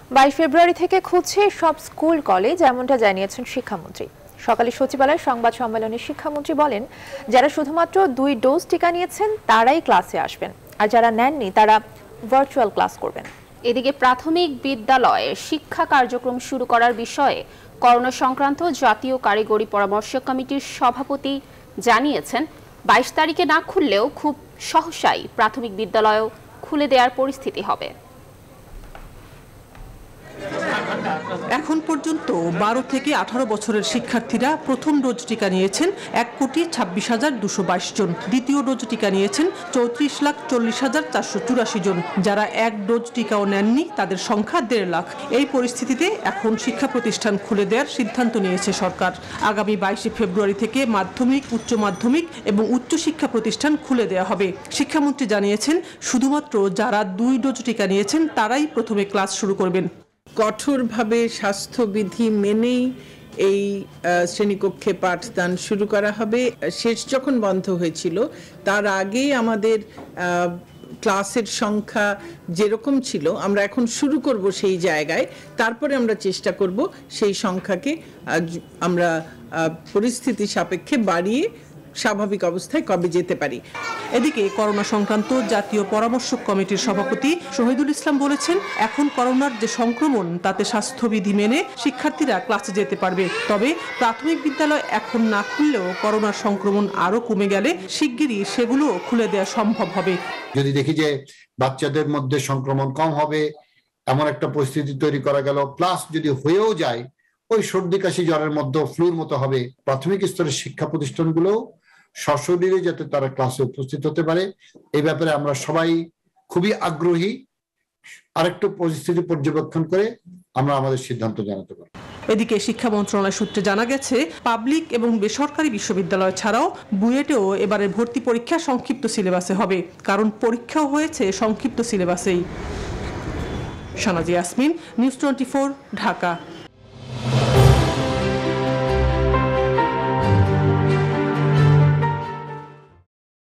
22 ফেব্রুয়ারি থেকে খুলছে সব স্কুল কলেজ, এমনটা জানিয়েছেন শিক্ষামন্ত্রী। সকালে সচিবালয়ে সংবাদ সম্মেলনে শিক্ষামন্ত্রী বলেন, যারা শুধুমাত্র 2 ডোজ টিকা নিয়েছেন তারাই ক্লাসে আসবেন, আর যারা নেননি তারা ভার্চুয়াল ক্লাস করবেন। এদিকে প্রাথমিক বিদ্যালয়ে শিক্ষা কার্যক্রম শুরু করার বিষয়ে করোনা সংক্রান্ত জাতীয় কারিগরি পরামর্শ কমিটির সভাপতি জানিয়েছেন, 22 তারিখে না খুললেও খুব সহসাই প্রাথমিক বিদ্যালয়ও খুলে দেওয়ার পরিস্থিতি হবে। এখন পর্যন্ত 12 থেকে 18 বছরের শিক্ষার্থীরা প্রথম ডোজ টিকা নিয়েছেন 1,26,222 জন, দ্বিতীয় ডোজ টিকা নিয়েছেন 34,40,484 জন। যারা এক ডোজ টিকাও নেননি তাদের সংখ্যা 1.5 লাখ। এই পরিস্থিতিতে এখন শিক্ষা প্রতিষ্ঠান খুলে দেওয়ার সিদ্ধান্ত নিয়েছে সরকার। আগামী 22 ফেব্রুয়ারি থেকে মাধ্যমিক, উচ্চ মাধ্যমিক এবং উচ্চশিক্ষা প্রতিষ্ঠান খুলে দেওয়া হবে। শিক্ষামন্ত্রী জানিয়েছেন, শুধুমাত্র যারা 2 ডোজ টিকা নিয়েছেন তারাই প্রথমে ক্লাস শুরু করবেন। কঠোরভাবে স্বাস্থ্যবিধি মেনেই এই শ্রেণীকক্ষে পাঠদান শুরু করা হবে। শেষ যখন বন্ধ হয়েছিল তার আগেই আমাদের ক্লাসের সংখ্যা যেরকম ছিল আমরা এখন শুরু করব সেই জায়গায়, তারপরে আমরা চেষ্টা করব সেই সংখ্যাকে আমরা পরিস্থিতি সাপেক্ষে বাড়িয়ে স্বাভাবিক অবস্থায় কবে যেতে পারি। এদিকে করোনা সংক্রান্ত জাতীয় পরামর্শ কমিটির সভাপতি শহীদুল ইসলাম বলেছেন, এখন করোনার যে সংক্রমণ তাতে স্বাস্থ্যবিধি মেনে শিক্ষার্থীরা ক্লাসে যেতে পারবে। তবে প্রাথমিক বিদ্যালয় এখন না খুললেও করোনার সংক্রমণ আরো কমে গেলে শিগগিরই সেগুলো খুলে দেওয়া সম্ভব হবে। যদি দেখি যে বাচ্চাদের মধ্যে সংক্রমণ কম হবে, এমন একটা পরিস্থিতি তৈরি করা গেল, প্লাস যদি হয়েও যায় ওই সর্দি কাশি জ্বরের মধ্যে ফ্লুর মতো হবে, প্রাথমিক স্তরের শিক্ষা প্রতিষ্ঠানগুলো সশরীরে যাতে তারা ক্লাসে উপস্থিত হতে পারে, এই ব্যাপারে আমরা সবাই খুবই আগ্রহী। আরেকটু পরিস্থিতি পর্যবেক্ষণ করে আমরা আমাদের সিদ্ধান্ত জানাতে পারি। এদিকে শিক্ষা মন্ত্রণালয় সূত্রে জানা গেছে, পাবলিক এবং বেসরকারি বিশ্ববিদ্যালয় ছাড়াও বুয়েটেও এবারে ভর্তি পরীক্ষা সংক্ষিপ্ত সিলেবাসে হবে, কারণ পরীক্ষাও হয়েছে সংক্ষিপ্ত সিলেবাসেই। শানাজি ইয়াসমিন, নিউজ 24, ঢাকা।